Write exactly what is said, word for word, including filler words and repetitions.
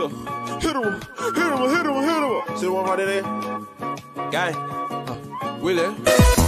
Hit him, hit him, hit him, hit him. See the one right there? Gang. Uh, Willie.